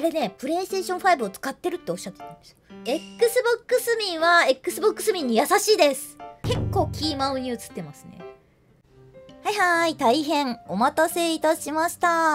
れね、プレイステーション5を使ってるっておっしゃってたんですよ。Xbox 民は Xbox 民に優しいです。結構キーマウに映ってますね。はいはい、大変お待たせいたしました。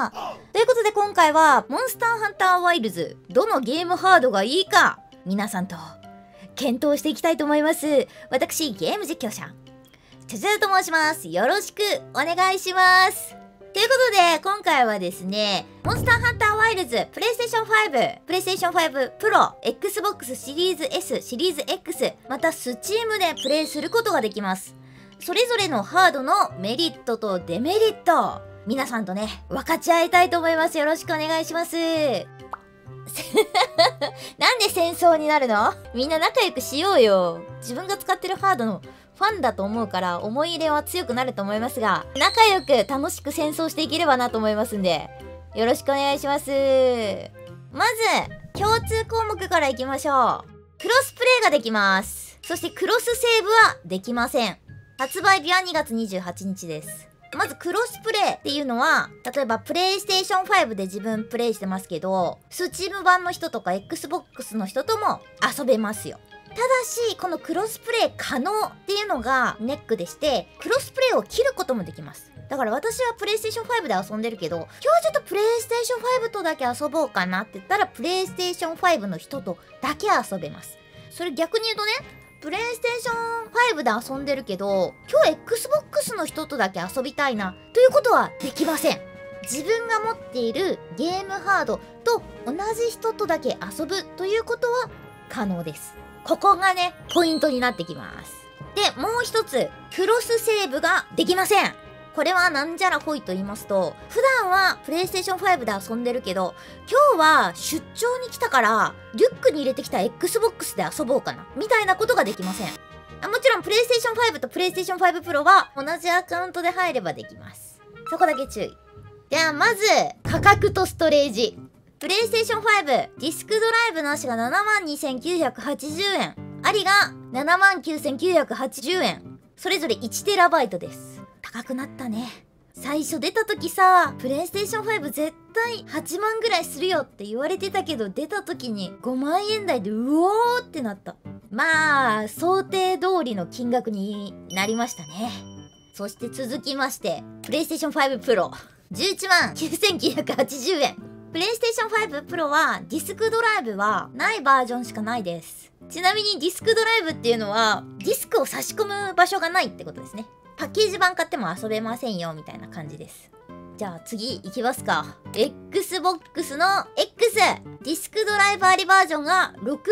ということで今回は、モンスターハンターワイルズ、どのゲームハードがいいか、皆さんと検討していきたいと思います。私、ゲーム実況者、チャチャと申します。よろしくお願いします。ということで、今回はですね、モンスターハンターワイルズ、プレイステーション5、プレイステーション5プロ、Xbox シリーズ S、シリーズ X、また Steam でプレイすることができます。それぞれのハードのメリットとデメリット、皆さんとね、分かち合いたいと思います。よろしくお願いします。なんで戦争になるの？みんな仲良くしようよ。自分が使ってるハードのファンだと思うから思い入れは強くなると思いますが、仲良く楽しく戦争していければなと思いますんで、よろしくお願いします。まず、共通項目からいきましょう。クロスプレイができます。そしてクロスセーブはできません。発売日は2月28日です。まずクロスプレイっていうのは、例えばプレイステーション5で自分プレイしてますけど、スチーム版の人とか Xbox の人とも遊べますよ。ただし、このクロスプレイ可能っていうのがネックでして、クロスプレイを切ることもできます。だから私はプレイステーション5で遊んでるけど、今日はちょっとプレイステーション5とだけ遊ぼうかなって言ったら、プレイステーション5の人とだけ遊べます。それ逆に言うとね、プレイステーション5で遊んでるけど、今日 Xbox の人とだけ遊びたいなということはできません。自分が持っているゲームハードと同じ人とだけ遊ぶということは可能です。ここがね、ポイントになってきます。で、もう一つ、クロスセーブができません。これはなんじゃらほいと言いますと、普段はプレイステーション5で遊んでるけど、今日は出張に来たから、リュックに入れてきた Xbox で遊ぼうかな、みたいなことができません。もちろんプレイステーション5とプレイステーション5プロは同じアカウントで入ればできます。そこだけ注意。じゃあまず、価格とストレージ。プレイステーション5、ディスクドライブなしが 72,980 円。ありが 79,980 円。それぞれ 1TB です。高くなったね。最初出た時さ、プレイステーション5絶対8万ぐらいするよって言われてたけど、出た時に5万円台でうおーってなった。まあ、想定通りの金額になりましたね。そして続きまして、プレイステーション5プロ、11万9980円。プレイステーション5プロはディスクドライブはないバージョンしかないです。ちなみにディスクドライブっていうのは、ディスクを差し込む場所がないってことですね。パッケージ版買っても遊べませんよみたいな感じです。じゃあ次いきますか。Xbox の X ディスクドライブありバージョンが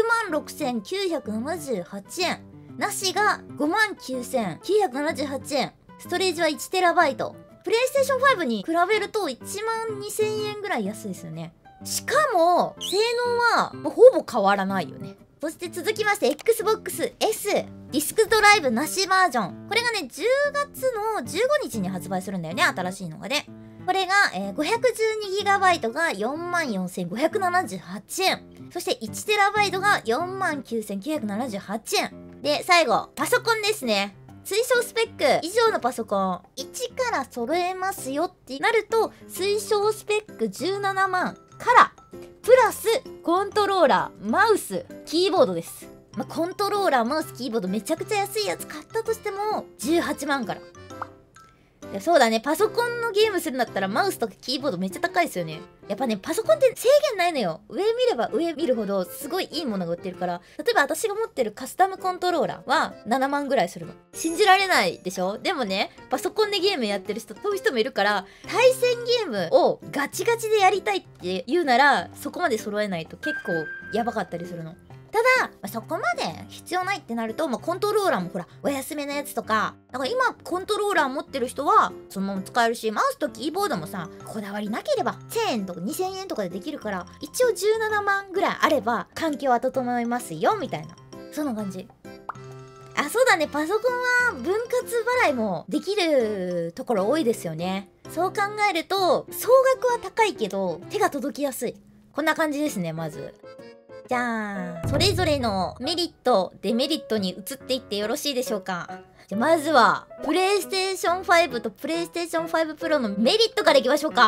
66,978 円。なしが 59,978 円。ストレージは 1TB。プレイステーション5に比べると 12,000 円ぐらい安いですよね。しかも性能はほぼ変わらないよね。そして続きまして Xbox S ディスクドライブなしバージョン。これがね、10月の15日に発売するんだよね、新しいのがね。これが、512GB が 44,578 円。そして 1TB が 49,978 円。で、最後、パソコンですね。推奨スペック以上のパソコン1から揃えますよってなると、推奨スペック17万からプラスコントローラー、マウス、キーボードです。コントローラー、マウス、キーボードめちゃくちゃ安いやつ買ったとしても18万から。そうだね、パソコンのゲームするんだったらマウスとかキーボードめっちゃ高いですよね。やっぱね、パソコンって制限ないのよ。上見れば上見るほどすごいいいものが売ってるから、例えば私が持ってるカスタムコントローラーは7万ぐらいするの。信じられないでしょ？でもね、パソコンでゲームやってる人、そういう人もいるから、対戦ゲームをガチガチでやりたいって言うなら、そこまで揃えないと結構やばかったりするの。ただ、そこまで必要ないってなると、コントローラーもほら、お安めのやつとか、だから今、コントローラー持ってる人は、そのまま使えるし、マウスとキーボードもさ、こだわりなければ、1000円とか2000円とかでできるから、一応17万ぐらいあれば、環境は整いますよ、みたいな。そんな感じ。あ、そうだね、パソコンは分割払いもできるところ多いですよね。そう考えると、総額は高いけど、手が届きやすい。こんな感じですね、まず。じゃあ、それぞれのメリット、デメリットに移っていってよろしいでしょうか。じゃあまずは、プレイステーション5とプレイステーション5プロのメリットからいきましょうか。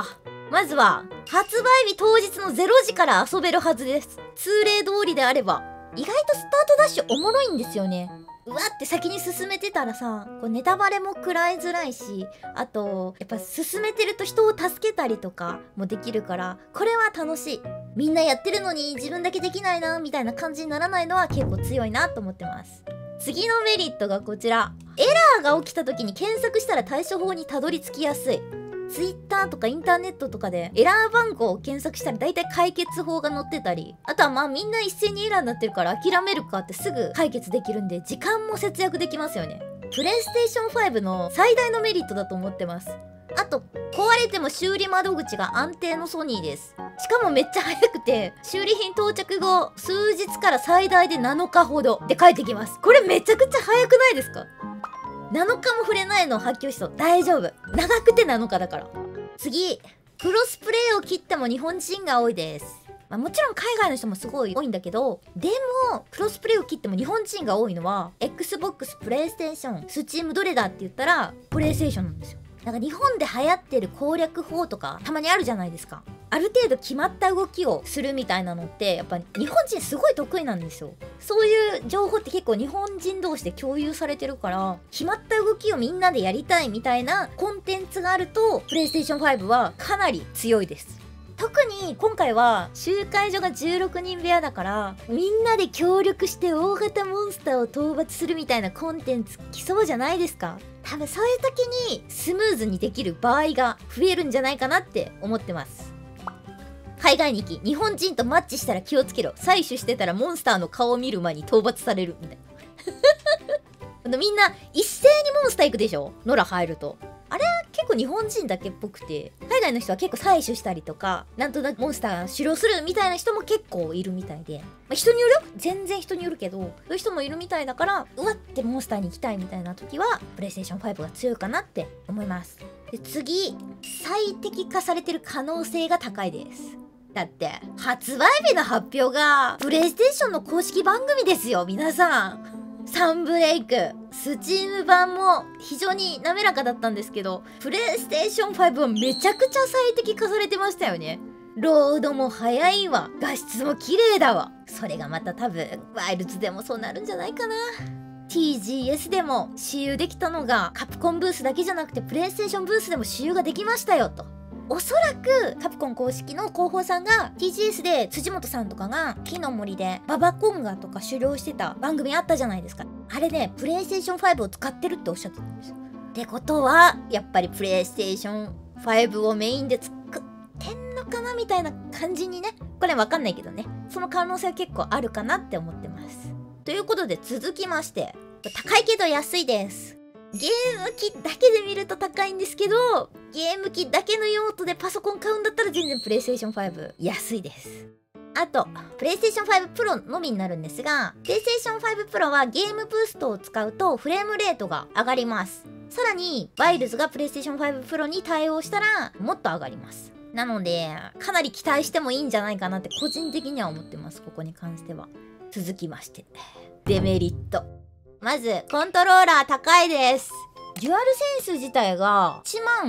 まずは、発売日当日の0時から遊べるはずです。通例通りであれば。意外とスタートダッシュおもろいんですよね。うわって先に進めてたらさ、こうネタバレも食らいづらいし、あと、やっぱ進めてると人を助けたりとかもできるから、これは楽しい。みんなやってるのに自分だけできないな、みたいな感じにならないのは結構強いなと思ってます。次のメリットがこちら。エラーが起きた時に検索したら対処法にたどり着きやすい。Twitter とかインターネットとかでエラー番号を検索したら大体解決法が載ってたり、あとはまあみんな一斉にエラーになってるから諦めるかってすぐ解決できるんで時間も節約できますよね。プレイステーション5の最大のメリットだと思ってます。あと、壊れても修理窓口が安定のソニーです。しかもめっちゃ早くて、修理品到着後、数日から最大で7日ほどで帰ってきます。これめちゃくちゃ早くないですか？7日も触れないの発狂しそう。大丈夫。長くて7日だから。次。クロスプレイを切っても日本人が多いです。もちろん海外の人もすごい多いんだけど、でも、クロスプレイを切っても日本人が多いのは、Xbox、プレイステーション、Steam どれだって言ったら、プレイステーションなんですよ。なんか日本で流行ってる攻略法とか、たまにあるじゃないですか。ある程度決まった動きをするみたいなのってやっぱ日本人すごい得意なんですよ。そういう情報って結構日本人同士で共有されてるから決まった動きをみんなでやりたいみたいなコンテンツがあるとプレイステーション5はかなり強いです。特に今回は集会所が16人部屋だからみんなで協力して大型モンスターを討伐するみたいなコンテンツ来そうじゃないですか。多分そういう時にスムーズにできる場合が増えるんじゃないかなって思ってます。海外に行き、日本人とマッチしたら気をつけろ。採取してたらモンスターの顔を見る前に討伐される。みたいな。みんな一斉にモンスター行くでしょ？野良入ると。あれ結構日本人だけっぽくて、海外の人は結構採取したりとか、なんとなくモンスターが狩猟するみたいな人も結構いるみたいで。人によるよ。全然人によるけど、そういう人もいるみたいだから、うわってモンスターに行きたいみたいな時は、プレイステーション5が強いかなって思います。で、次、最適化されてる可能性が高いです。だって、発売日の発表が、プレイステーションの公式番組ですよ、皆さん。サンブレイク、スチーム版も非常に滑らかだったんですけど、プレイステーション5はめちゃくちゃ最適化されてましたよね。ロードも早いわ、画質も綺麗だわ。それがまた多分、ワイルズでもそうなるんじゃないかな。TGS でも私有できたのが、カプコンブースだけじゃなくて、プレイステーションブースでも私有ができましたよ、と。おそらくカプコン公式の広報さんが TGS で辻本さんとかが木の森でババコンガとか狩猟してた番組あったじゃないですか。あれね、プレイステーション5を使ってるっておっしゃってたんですよ。ってことはやっぱりプレイステーション5をメインで作ってんのかなみたいな感じにね、これわかんないけどね、その可能性は結構あるかなって思ってます。ということで続きまして、高いけど安いです。ゲーム機だけで見ると高いんですけど、ゲーム機だけの用途でパソコン買うんだったら全然プレイステーション5安いです。あと、プレイステーション5 Pro のみになるんですが、プレイステーション5 Pro はゲームブーストを使うとフレームレートが上がります。さらに、ワイルズがプレイステーション5 Pro に対応したらもっと上がります。なので、かなり期待してもいいんじゃないかなって個人的には思ってます。ここに関しては。続きまして。デメリット。まず、コントローラー高いです。デュアルセンス自体が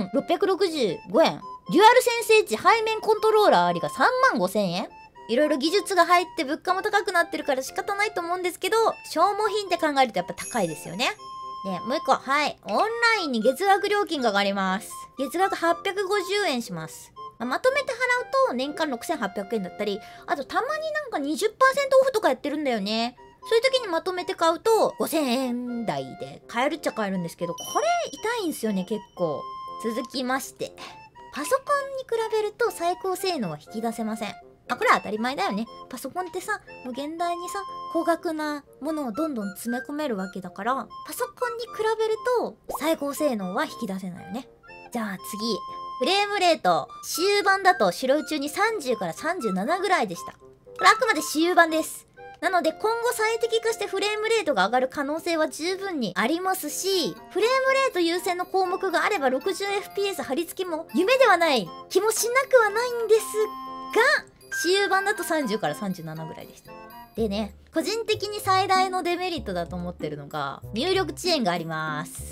1665円。デュアルセンスエッジ背面コントローラーありが35000円。いろいろ技術が入って物価も高くなってるから仕方ないと思うんですけど、消耗品って考えるとやっぱ高いですよね。で、もう一個、はい。オンラインに月額料金が上がります。月額850円します。まとめて払うと年間6800円だったり、あとたまになんか 20% オフとかやってるんだよね。そういう時にまとめて買うと5000円台で買えるっちゃ買えるんですけど、これ痛いんすよね、結構。続きまして。パソコンに比べると最高性能は引き出せません。これは当たり前だよね。パソコンってさ、もう現代にさ、高額なものをどんどん詰め込めるわけだから、パソコンに比べると最高性能は引き出せないよね。じゃあ次。フレームレート。私有版だと白中に30から37ぐらいでした。これあくまで私有版です。なので今後最適化してフレームレートが上がる可能性は十分にありますし、フレームレート優先の項目があれば 60fps 貼り付きも夢ではない気もしなくはないんですが、私有版だと30から37ぐらいでした。でね、個人的に最大のデメリットだと思ってるのが、入力遅延があります。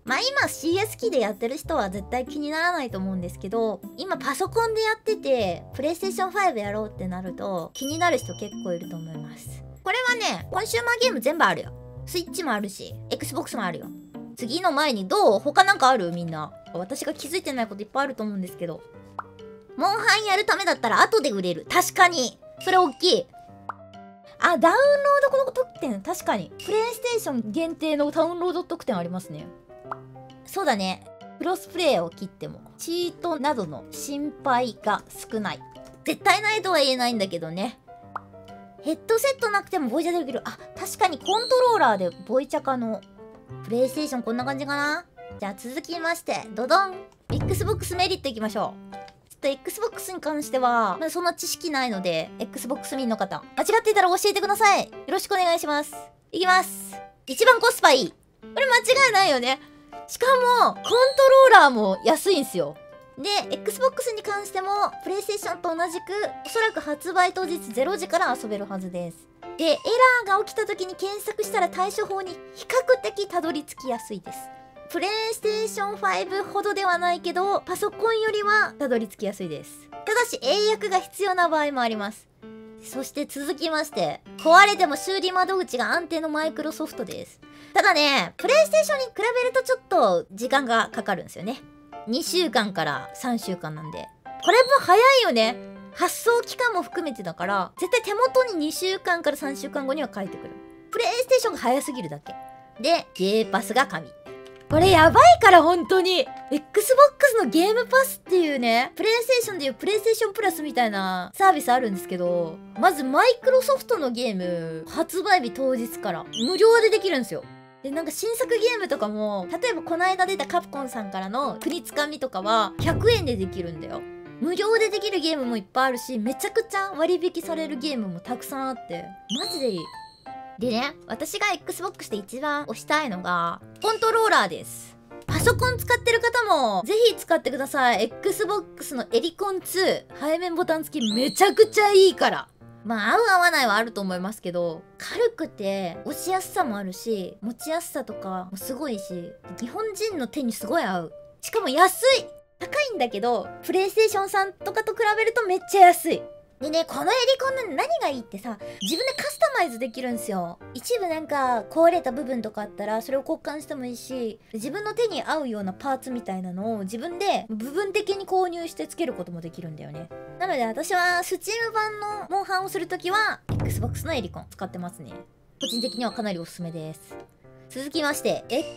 まあ今 CS 機でやってる人は絶対気にならないと思うんですけど、今パソコンでやってて、プレイステーション5やろうってなると、気になる人結構いると思います。これはね、コンシューマーゲーム全部あるよ。スイッチもあるし、Xbox もあるよ。次の前にどう？他なんかある？みんな。私が気づいてないこといっぱいあると思うんですけど。モンハンやるためだったら後で売れる。確かに。それ大きい。あ、ダウンロード特典。確かに。プレイステーション限定のダウンロード特典ありますね。そうだね。クロスプレイを切っても、チートなどの心配が少ない。絶対ないとは言えないんだけどね。ヘッドセットなくてもボイチャできる。あ、確かにコントローラーでボイチャ可能。プレイステーションこんな感じかな。じゃあ続きまして、ドドン Xbox メリットいきましょう。ちょっと Xbox に関しては、そんな知識ないので、Xbox 民の方、間違っていたら教えてください。よろしくお願いします。いきます。一番コスパいい。これ間違いないよね。しかも、コントローラーも安いんすよ。で、Xbox に関しても、PlayStation と同じく、おそらく発売当日0時から遊べるはずです。で、エラーが起きた時に検索したら対処法に比較的たどり着きやすいです。プレイステーション5ほどではないけど、パソコンよりはたどり着きやすいです。ただし、英訳が必要な場合もあります。そして続きまして、壊れても修理窓口が安定のマイクロソフトです。ただね、プレイステーションに比べるとちょっと時間がかかるんですよね。2週間から3週間なんで。これも早いよね。発送期間も含めてだから、絶対手元に2週間から3週間後には返ってくる。プレイステーションが早すぎるだけ。で、ゲーパスが神。これやばいから本当に Xbox のゲームパスっていうね、プレイステーションでいうプレイステーションプラスみたいなサービスあるんですけど、まずマイクロソフトのゲーム、発売日当日から無料でできるんですよ。で、なんか新作ゲームとかも、例えばこの間出たカプコンさんからの国つかみとかは100円でできるんだよ。無料でできるゲームもいっぱいあるし、めちゃくちゃ割引されるゲームもたくさんあって、マジでいい。でね、私が Xbox で一番推したいのが、コントローラーです。パソコン使ってる方も、ぜひ使ってください。Xbox のエリコン2、背面ボタン付きめちゃくちゃいいから。まあ、合う合わないはあると思いますけど、軽くて、押しやすさもあるし、持ちやすさとかもすごいし、日本人の手にすごい合う。しかも安い！高いんだけど、プレイステーションさんとかと比べるとめっちゃ安い。でね、このエリコンの何がいいってさ、自分でカスタマイズできるんですよ。一部なんか壊れた部分とかあったら、それを交換してもいいし、自分の手に合うようなパーツみたいなのを自分で部分的に購入して付けることもできるんだよね。なので私はスチーム版のモンハンをするときは、Xbox のエリコン使ってますね。個人的にはかなりおすすめです。続きまして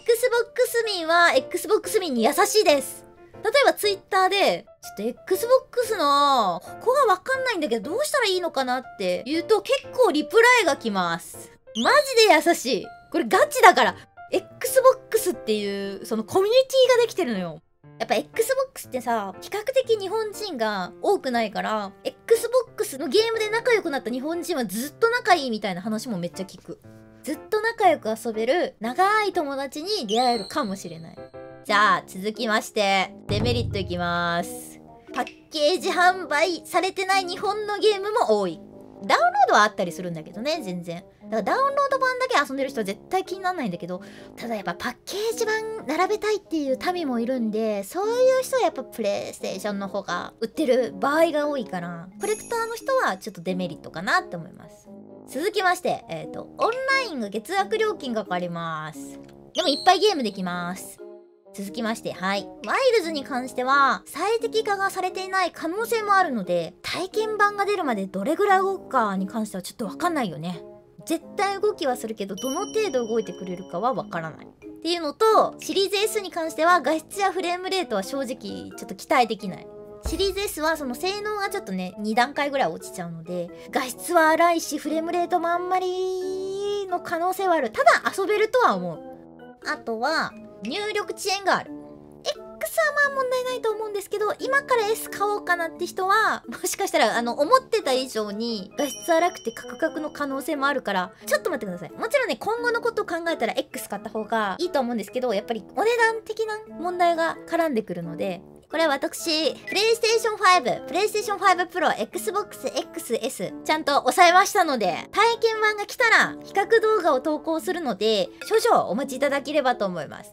、Xbox 民は Xbox 民に優しいです。例えば Twitter で、ちょっと Xbox の、ここがわかんないんだけどどうしたらいいのかなって言うと結構リプライが来ます。マジで優しい。これガチだから。Xbox っていうそのコミュニティができてるのよ。やっぱ Xbox ってさ、比較的日本人が多くないから、Xbox のゲームで仲良くなった日本人はずっと仲いいみたいな話もめっちゃ聞く。ずっと仲良く遊べる長い友達に出会えるかもしれない。じゃあ続きましてデメリットいきます。パッケージ販売されてない日本のゲームも多い。ダウンロードはあったりするんだけどね、全然。だからダウンロード版だけ遊んでる人は絶対気にならないんだけど、ただやっぱパッケージ版並べたいっていう民もいるんで、そういう人はやっぱプレイステーションの方が売ってる場合が多いから、コレクターの人はちょっとデメリットかなって思います。続きまして、オンラインが月額料金がかかります。でもいっぱいゲームできます。続きまして、はい。ワイルズに関しては、最適化がされていない可能性もあるので、体験版が出るまでどれぐらい動くかに関してはちょっとわかんないよね。絶対動きはするけど、どの程度動いてくれるかはわからない。っていうのと、シリーズ S に関しては、画質やフレームレートは正直、ちょっと期待できない。シリーズ S はその性能がちょっとね、2段階ぐらい落ちちゃうので、画質は荒いし、フレームレートもあんまりの可能性はある。ただ遊べるとは思う。あとは、入力遅延がある。X はまあ問題ないと思うんですけど、今から S 買おうかなって人は、もしかしたら思ってた以上に画質荒くてカクカクの可能性もあるから、ちょっと待ってください。もちろんね、今後のことを考えたら X 買った方がいいと思うんですけど、やっぱりお値段的な問題が絡んでくるので、これは私、プレイステーション5、プレイステーション5 Pro、Xbox XS、ちゃんと押さえましたので、体験版が来たら、比較動画を投稿するので、少々お待ちいただければと思います。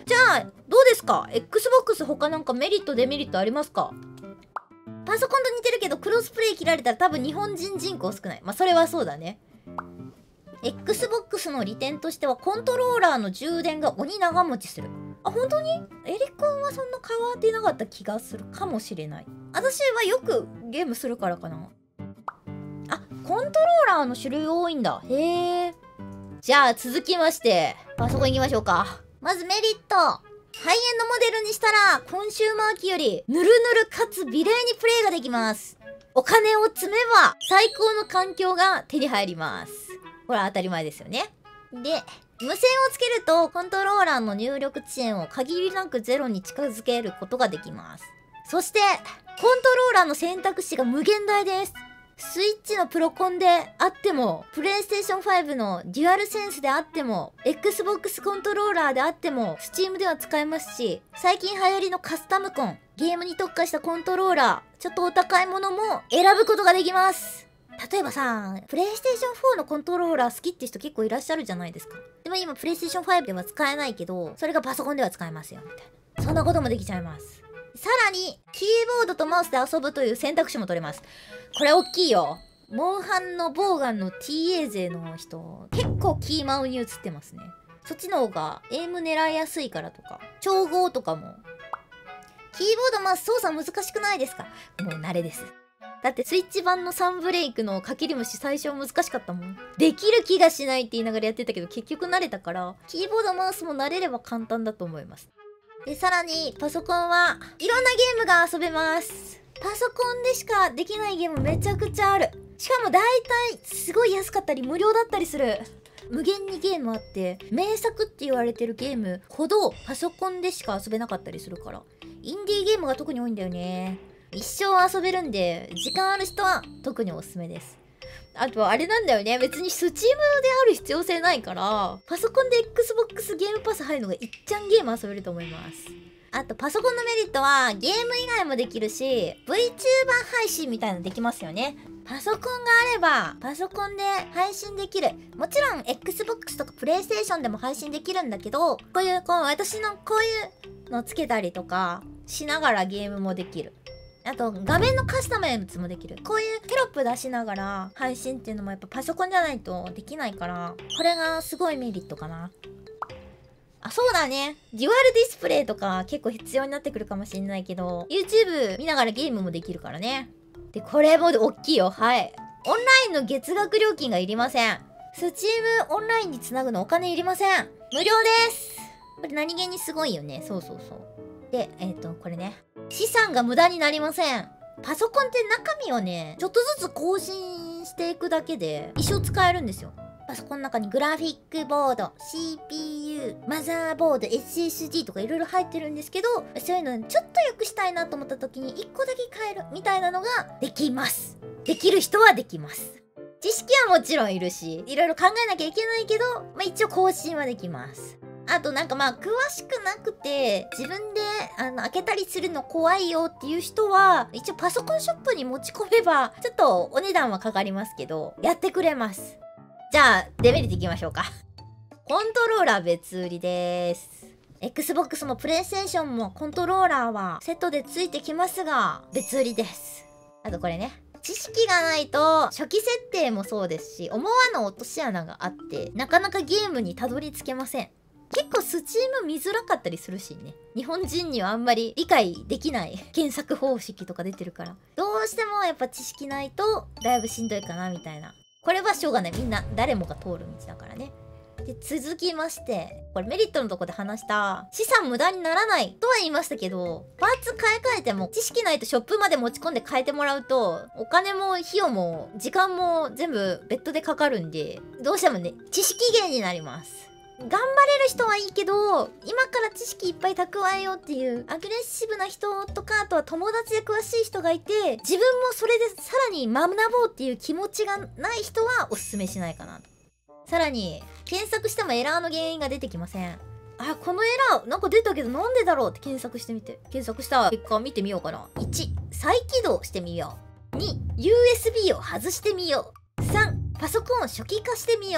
じゃあどうですか？ Xbox 他なんかメリットデメリットありますか？パソコンと似てるけどクロスプレイ切られたら多分日本人人口少ない。まあそれはそうだね。Xbox の利点としてはコントローラーの充電が鬼長持ちする。あ、本当にエリコンはそんな変わってなかった気がするかもしれない。私はよくゲームするからかな。あ、コントローラーの種類多いんだ。へえ。じゃあ続きましてパソコン行きましょうか。まずメリット、ハイエンドモデルにしたらコンシューマー機よりぬるぬるかつ美麗にプレイができます。お金を積めば最高の環境が手に入ります。これは当たり前ですよね。で、無線をつけるとコントローラーの入力遅延を限りなくゼロに近づけることができます。そしてコントローラーの選択肢が無限大です。スイッチのプロコンであっても、プレイステーション5のデュアルセンスであっても、Xbox コントローラーであっても、Steam では使えますし、最近流行りのカスタムコン、ゲームに特化したコントローラー、ちょっとお高いものも選ぶことができます。例えばさ、プレイステーション4のコントローラー好きって人結構いらっしゃるじゃないですか。でも今プレイステーション5では使えないけど、それがパソコンでは使えますよ、みたいな。そんなこともできちゃいます。さらに、キーボードとマウスで遊ぶという選択肢も取れます。これ大きいよ。モンハンのボーガンの TA 勢の人、結構キーマウに映ってますね。そっちの方がエイム狙いやすいからとか、調合とかも。キーボードマウス操作難しくないですか？もう慣れです。だってスイッチ版のサンブレイクのかけり虫最初難しかったもん。できる気がしないって言いながらやってたけど結局慣れたから、キーボードマウスも慣れれば簡単だと思います。で、さらにパソコンはいろんなゲームが遊べます。パソコンでしかできないゲームめちゃくちゃある。しかも大体すごい安かったり無料だったりする。無限にゲームあって名作って言われてるゲームほどパソコンでしか遊べなかったりするから、インディーゲームが特に多いんだよね。一生遊べるんで時間ある人は特におすすめです。あとはあれなんだよね、別にスチームである必要性ないからパソコンで Xbox ゲームパス入るのがいっちゃんゲーム遊べると思います。あとパソコンのメリットはゲーム以外もできるし VTuber 配信みたいなのできますよね。パソコンがあればパソコンで配信できる。もちろん Xbox とか PlayStation でも配信できるんだけど、私のこういうのつけたりとかしながらゲームもできる。あと画面のカスタマイズもできる。こういうテロップ出しながら配信っていうのもやっぱパソコンじゃないとできないから、これがすごいメリットかな。あ、そうだね。デュアルディスプレイとか結構必要になってくるかもしれないけど、YouTube 見ながらゲームもできるからね。で、これも大きいよ。はい。オンラインの月額料金がいりません。Steam オンラインにつなぐのお金いりません。無料です。これ何気にすごいよね。そうそうそう。で、これね。資産が無駄になりません。パソコンって中身をね、ちょっとずつ更新していくだけで一生使えるんですよ。パソコンの中にグラフィックボード、CPU、マザーボード、SSD とかいろいろ入ってるんですけど、そういうのちょっと良くしたいなと思った時に1個だけ変えるみたいなのができます。できる人はできます。知識はもちろんいるし、いろいろ考えなきゃいけないけど、一応更新はできます。あと詳しくなくて自分で開けたりするの怖いよっていう人は一応パソコンショップに持ち込めばちょっとお値段はかかりますけどやってくれます。じゃあデメリットいきましょうか。コントローラー別売りです。 Xbox も PlayStation もコントローラーはセットでついてきますが別売りです。あとこれね、知識がないと初期設定もそうですし思わぬ落とし穴があってなかなかゲームにたどり着けません。結構スチーム見づらかったりするしね。日本人にはあんまり理解できない検索方式とか出てるから。どうしてもやっぱ知識ないとだいぶしんどいかなみたいな。これはしょうがない。みんな誰もが通る道だからね。で、続きまして、これメリットのとこで話した資産無駄にならないとは言いましたけど、パーツ買い替えても知識ないとショップまで持ち込んで変えてもらうとお金も費用も時間も全部別途でかかるんで、どうしてもね、知識減になります。頑張れる人はいいけど今から知識いっぱい蓄えようっていうアグレッシブな人とか、あとは友達で詳しい人がいて自分もそれでさらに学ぼうっていう気持ちがない人はおすすめしないかなと。さらに検索してもエラーの原因が出てきません。あ、このエラーなんか出たけどなんでだろうって検索してみて、検索した結果見てみようかな。1、再起動してみよう。2、USB を外してみよう。3、パソコンを初期化してみよう。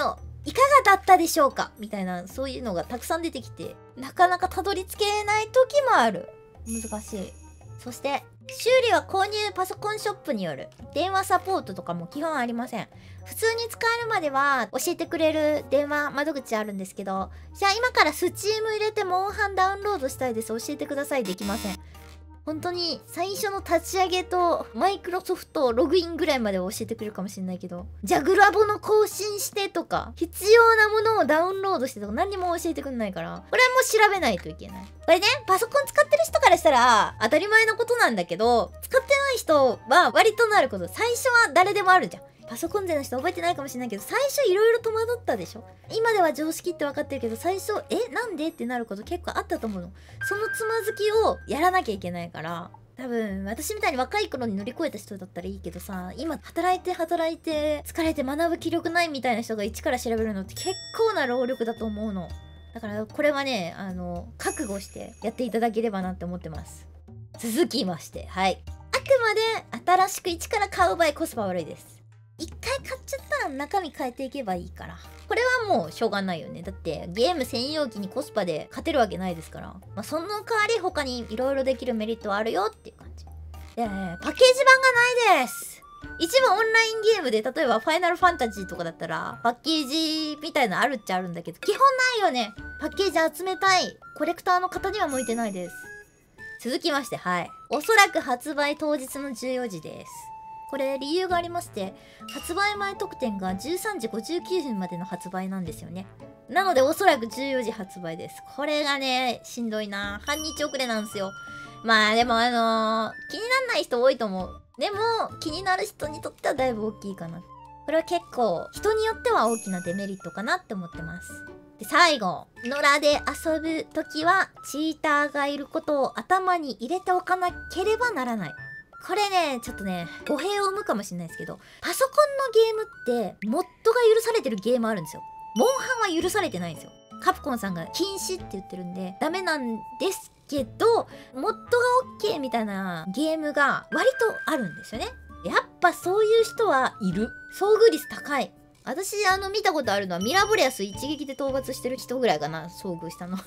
いかがだったでしょうかみたいな、そういうのがたくさん出てきて、なかなかたどり着けない時もある。難しい。そして、修理は購入パソコンショップによる。電話サポートとかも基本ありません。普通に使えるまでは教えてくれる電話窓口あるんですけど、じゃあ今からスチーム入れてモンハンダウンロードしたいです。教えてください。できません。本当に最初の立ち上げとマイクロソフトログインぐらいまでは教えてくれるかもしれないけど、じゃあグラボの更新してとか、必要なものをダウンロードしてとか何にも教えてくんないから、これはもう調べないといけない。これね、パソコン使ってる人からしたら当たり前のことなんだけど、使ってない人は割となること。最初は誰でもあるじゃん。パソコン勢の人覚えてないかもしれないけど、最初いろいろ戸惑ったでしょ。今では常識って分かってるけど、最初なんでってなること結構あったと思うの。そのつまずきをやらなきゃいけないから、多分私みたいに若い頃に乗り越えた人だったらいいけどさ、今働いて疲れて学ぶ気力ないみたいな人が一から調べるのって結構な労力だと思うの。だからこれはね、覚悟してやっていただければなって思ってます。続きまして、はい。あくまで新しく一から買う場合コスパ悪いです。一回買っちゃったら中身変えていけばいいから。これはもうしょうがないよね。だってゲーム専用機にコスパで勝てるわけないですから。まあ、その代わり他にいろいろできるメリットはあるよっていう感じ。で、パッケージ版がないです。一部オンラインゲームで、例えばファイナルファンタジーとかだったら、パッケージみたいなのあるっちゃあるんだけど、基本ないよね。パッケージ集めたいコレクターの方には向いてないです。続きまして、はい。おそらく発売当日の14時です。これ理由がありまして、発売前特典が13時59分までの発売なんですよね。なのでおそらく14時発売です。これがね、しんどいな。半日遅れなんですよ。まあでも気になんない人多いと思う。でも、気になる人にとってはだいぶ大きいかな。これは結構、人によっては大きなデメリットかなって思ってます。で、最後。野良で遊ぶときは、チーターがいることを頭に入れておかなければならない。これね、ちょっとね、語弊を生むかもしれないですけど、パソコンのゲームって、モッドが許されてるゲームあるんですよ。モンハンは許されてないんですよ。カプコンさんが禁止って言ってるんで、ダメなんですけど、モッドが OK みたいなゲームが割とあるんですよね。やっぱそういう人はいる。遭遇率高い。私、見たことあるのはミラブレアス一撃で討伐してる人ぐらいかな、遭遇したの。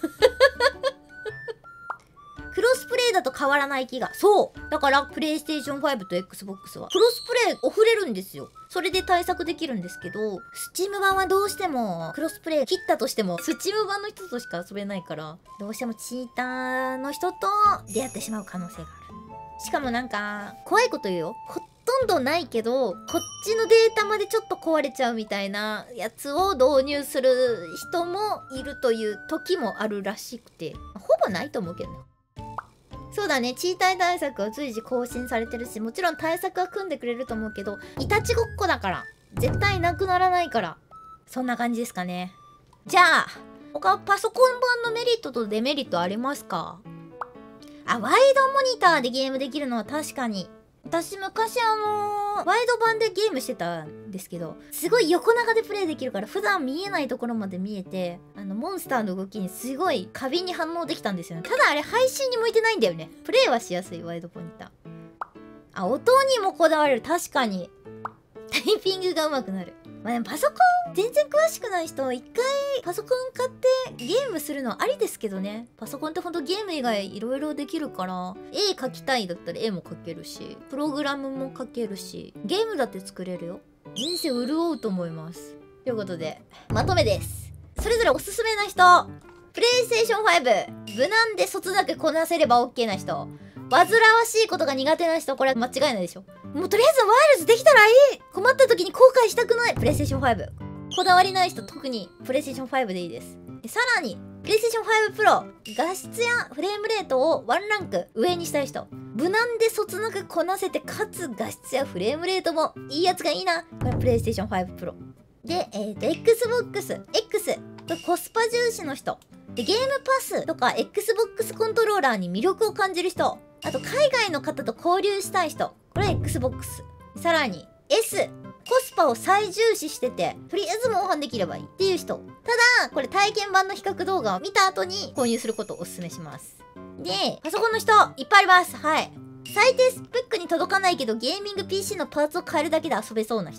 クロスプレイだと変わらない気が。そうだから、プレイステーション5と Xbox は、クロスプレイオフれるんですよ。それで対策できるんですけど、スチーム版はどうしても、クロスプレイ切ったとしても、スチーム版の人としか遊べないから、どうしてもチーターの人と出会ってしまう可能性がある。しかもなんか、怖いこと言うよ。ほとんどないけど、こっちのデータまでちょっと壊れちゃうみたいなやつを導入する人もいるという時もあるらしくて、ほぼないと思うけどね。そうだね、チーター対策は随時更新されてるし、もちろん対策は組んでくれると思うけど、いたちごっこだから。絶対なくならないから。そんな感じですかね。じゃあ、他パソコン版のメリットとデメリットありますか？ワイドモニターでゲームできるのは確かに。私昔ワイド版でゲームしてたんですけど、すごい横長でプレイできるから普段見えないところまで見えて、モンスターの動きにすごい過敏に反応できたんですよね。ただあれ配信に向いてないんだよね。プレイはしやすいワイドモニター。音にもこだわれる。確かに。タイピングが上手くなる。まあでもパソコン全然詳しくない人、一回パソコン買ってゲームするのありですけどね。パソコンってほんとゲーム以外いろいろできるから、絵描きたいだったら絵も描けるし、プログラムも書けるし、ゲームだって作れるよ。人生潤うと思います。ということで、まとめです。それぞれおすすめな人。プレイステーション5、無難でそつなくこなせれば OK な人。煩わしいことが苦手な人、これは間違いないでしょ。もうとりあえずワイルズできたらいい。困った時に後悔したくない。プレイステーション5。こだわりない人、特にプレイステーション5でいいです。さらに、プレイステーション5プロ、画質やフレームレートをワンランク上にしたい人。無難でそつなくこなせて、かつ画質やフレームレートもいいやつがいいな。これプレイステーション5プロ。で、Xbox X。これコスパ重視の人。で、ゲームパスとか Xbox コントローラーに魅力を感じる人。あと、海外の方と交流したい人。これは Xbox。さらに、S。コスパを最重視してて、とりあえずモンハンできればいいっていう人。ただ、これ体験版の比較動画を見た後に購入することをお勧めします。で、パソコンの人、いっぱいあります。はい。最低スペックに届かないけど、ゲーミング PC のパーツを変えるだけで遊べそうな人。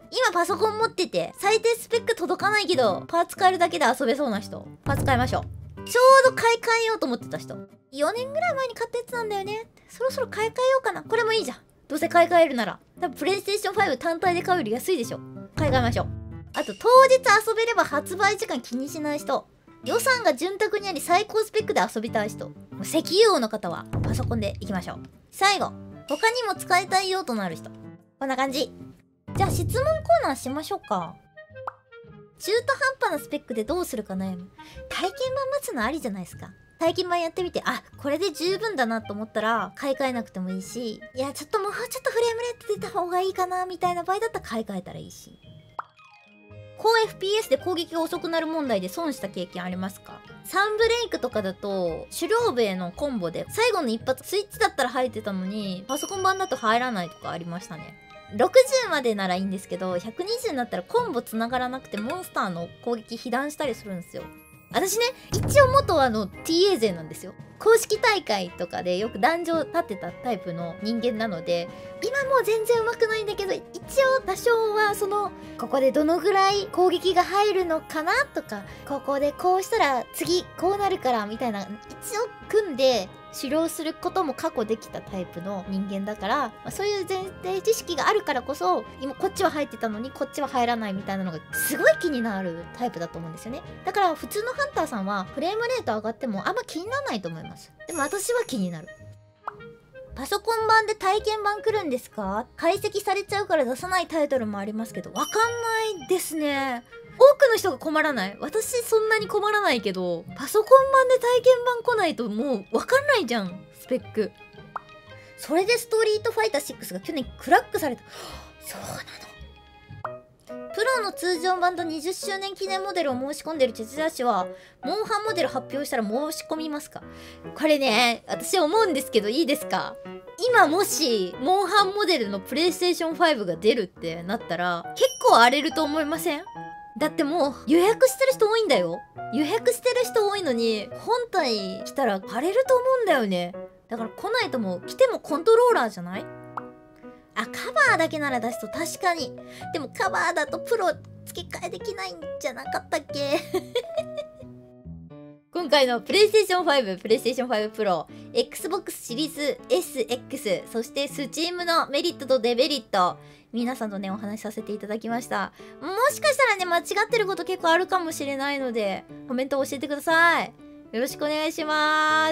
今パソコン持ってて、最低スペック届かないけど、パーツ変えるだけで遊べそうな人。パーツ変えましょう。ちょうど買い替えようと思ってた人。4年ぐらい前に買ったやつなんだよね。そろそろ買い替えようかな。これもいいじゃん。どうせ買い替えるなら。多分プレイステーション5単体で買うより安いでしょ。買い替えましょう。あと、当日遊べれば発売時間気にしない人。予算が潤沢にあり最高スペックで遊びたい人。もう石油王の方はパソコンでいきましょう。最後。他にも使いたい用途のある人。こんな感じ。じゃあ質問コーナーしましょうか。中途半端なスペックでどうするか悩む。体験版待つのありじゃないですか。体験版やってみて、あ、これで十分だなと思ったら買い替えなくてもいいし、いや、ちょっともうちょっとフレームレート出た方がいいかなみたいな場合だったら買い替えたらいいし。高 FPS で攻撃が遅くなる問題で損した経験ありますか？サンブレイクとかだと狩猟笛のコンボで最後の一発スイッチだったら入ってたのにパソコン版だと入らないとかありましたね。60までならいいんですけど、120になったらコンボ繋がらなくてモンスターの攻撃被弾したりするんですよ。私ね、一応元TA 勢なんですよ。公式大会とかでよく壇上立ってたタイプの人間なので、今もう全然上手くないんだけど、一応多少はここでどのぐらい攻撃が入るのかなとか、ここでこうしたら次こうなるからみたいな、一応組んで狩猟することも過去できたタイプの人間だから、そういう前提知識があるからこそ、今こっちは入ってたのにこっちは入らないみたいなのがすごい気になるタイプだと思うんですよね。だから普通のハンターさんはフレームレート上がってもあんま気にならないと思います。でも私は気になる。パソコン版で体験版来るんですか？解析されちゃうから出さないタイトルもありますけど、わかんないですね。多くの人が困らない。私そんなに困らないけど、パソコン版で体験版来ないともうわかんないじゃん、スペック。それでストリートファイター6が去年クラックされた。そうなの。プロの通常版と20周年記念モデルを申し込んでるチェチラ氏は、モンハンモデル発表したら申し込みますか？これね、私思うんですけどいいですか？今もし、モンハンモデルのプレイステーション5が出るってなったら、結構荒れると思いません？だってもう予約してる人多いんだよ。予約してる人多いのに、本体来たら荒れると思うんだよね。だから来ないともう、来てもコントローラーじゃない？あ、カバーだけなら出すと確かに。でもカバーだとプロ付け替えできないんじゃなかったっけ今回のプレイステーション5、プレイステーション5 Pro、Xbox シリーズ SX、そして Steam のメリットとデメリット、皆さんとね、お話しさせていただきました。もしかしたらね、間違ってること結構あるかもしれないので、コメント教えてください。よろしくお願いします。